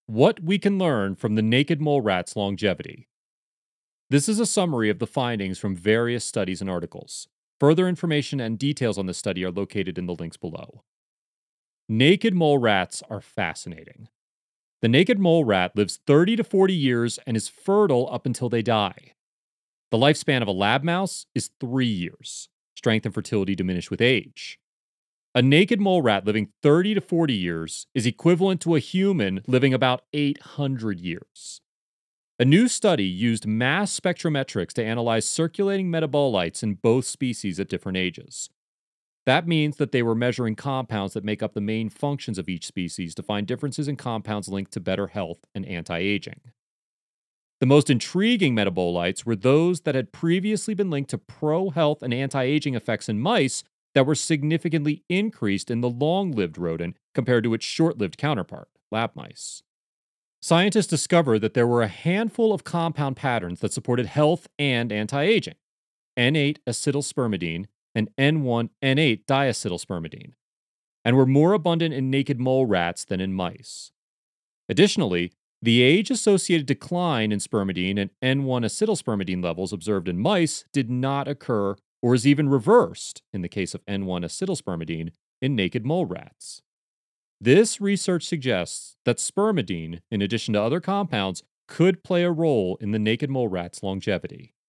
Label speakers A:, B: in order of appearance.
A: What we can learn from the naked mole rat's longevity. This is a summary of the findings from various studies and articles. Further information and details on this study are located in the links below. Naked mole rats are fascinating. The naked mole rat lives 30 to 40 years and is fertile up until they die. The lifespan of a lab mouse is 3 years. Strength and fertility diminish with age. A naked mole rat living 30 to 40 years is equivalent to a human living about 800 years. A new study used mass spectrometrics to analyze circulating metabolites in both species at different ages. That means that they were measuring compounds that make up the main functions of each species to find differences in compounds linked to better health and anti-aging. The most intriguing metabolites were those that had previously been linked to pro-health and anti-aging effects in mice that were significantly increased in the long-lived rodent compared to its short-lived counterpart, lab mice. Scientists discovered that there were a handful of compound patterns that supported health and anti-aging: N8-acetylspermidine and N1 N8-diacetylspermidine, and were more abundant in naked mole rats than in mice. Additionally, the age-associated decline in spermidine and N1 acetylspermidine levels observed in mice did not occur or is even reversed in the case of N1 acetylspermidine in naked mole rats. This research suggests that spermidine, in addition to other compounds, could play a role in the naked mole rat's longevity.